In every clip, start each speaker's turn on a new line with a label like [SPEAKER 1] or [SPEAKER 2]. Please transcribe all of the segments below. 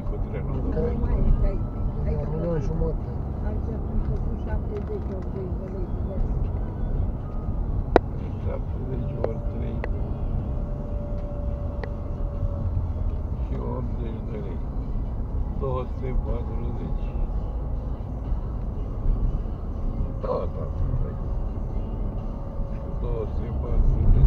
[SPEAKER 1] ei cu trenul de
[SPEAKER 2] Că
[SPEAKER 1] pe
[SPEAKER 2] mai
[SPEAKER 1] acolo.
[SPEAKER 2] e, hai că
[SPEAKER 3] 1.500.000.
[SPEAKER 2] Alții am făcut 70-80 de lei.
[SPEAKER 1] 70 ori 3 și 80 de lei. 240. Tot atât. 240.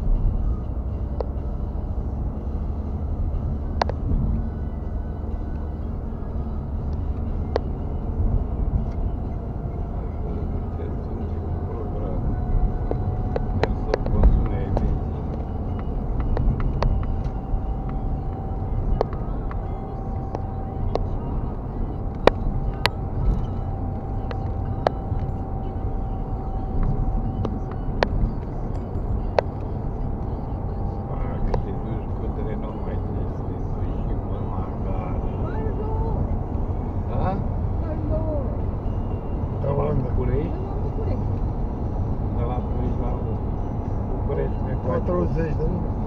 [SPEAKER 1] De la București la București, pe
[SPEAKER 3] 40 de minute.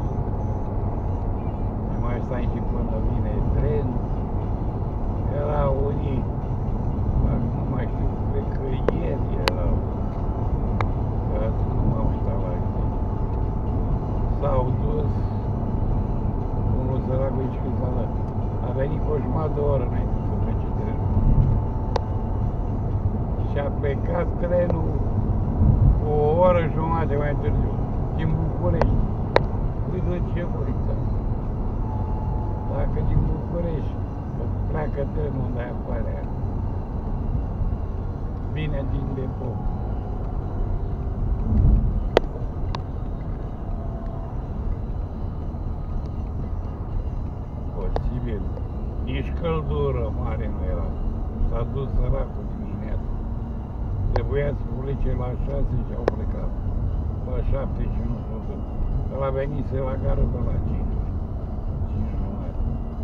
[SPEAKER 1] mai stai și până vine tren. Era unii, nu mai știu, cred că ieri erau. Că azi nu m-am uitat la ei. S-au dus, unul săracul aici când s-a dat. A venit cu o jumătate de oră înainte să plece trenul. Și a plecat trenul cu o oră jumătate mai târziu, din București. Păi de ce uita? Dacă din București, că pleacă trenul de apare, vine din depo. Posibil, nici căldură mare nu era. S-a dus săracul dimineața. Trebuia să plece la 6 și au plecat la 7 și nu s-au dus. Ăla venise la gară de la 5. 5 jumătate.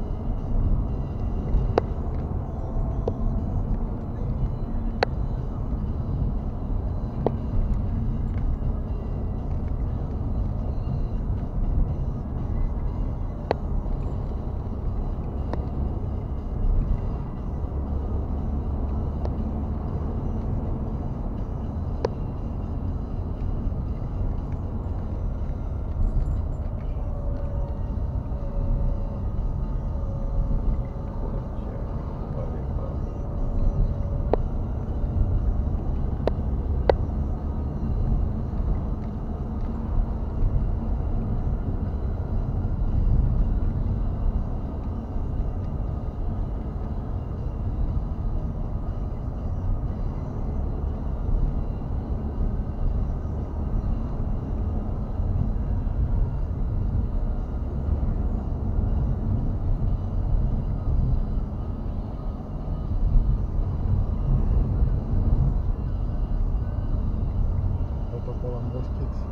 [SPEAKER 3] Acolo am boscheți.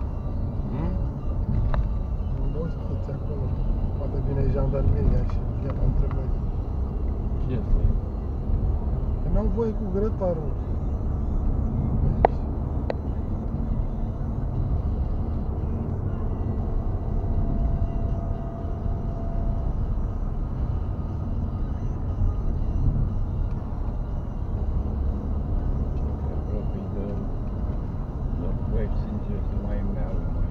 [SPEAKER 3] Am boscheți acolo. Poate vine jandarmeria și chiar la întrebări.
[SPEAKER 1] Ce să e?
[SPEAKER 3] Că n-au voie cu grătarul.
[SPEAKER 1] Sincer, să mai meargă mai.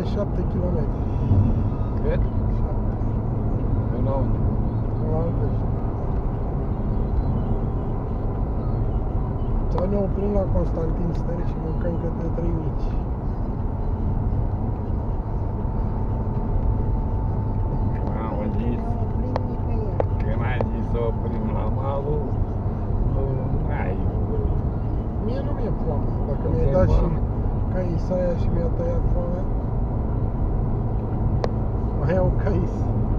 [SPEAKER 3] 7 km.
[SPEAKER 1] Cât?
[SPEAKER 3] 7.
[SPEAKER 1] Până la unde?
[SPEAKER 3] La Albești. Sau ne oprim la Constantin Stări și mâncăm câte 3 mici.
[SPEAKER 1] Când ai zis să oprim la malul, n-ai vrut.
[SPEAKER 3] Mie nu mi-e foame. Dacă
[SPEAKER 1] Nu
[SPEAKER 3] mi-ai
[SPEAKER 1] ți-e
[SPEAKER 3] dat și
[SPEAKER 1] foame?
[SPEAKER 3] caisaia și mi-a tăiat foamea, mai iau cais.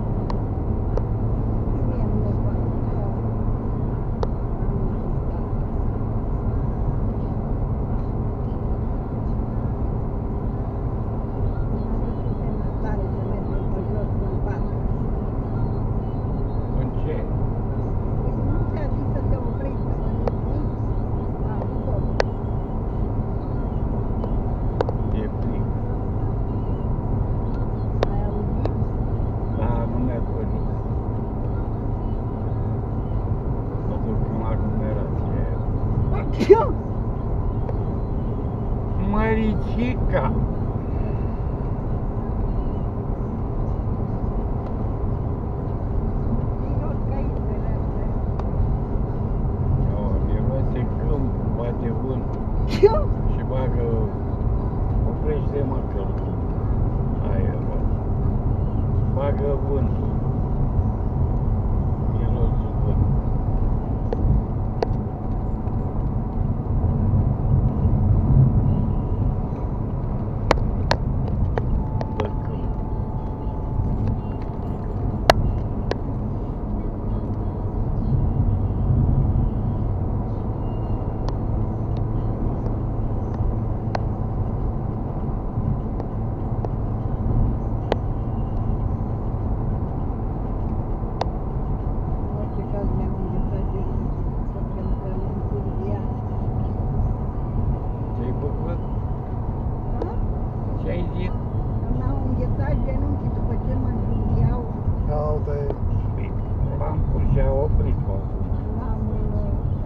[SPEAKER 1] În ce? E plin. Dar nu merg pe jos. Mă duc în aglomerație. Măricica! Miroase câmp, bate vânt și bagă, oprește-mă că aia, bagă vânt.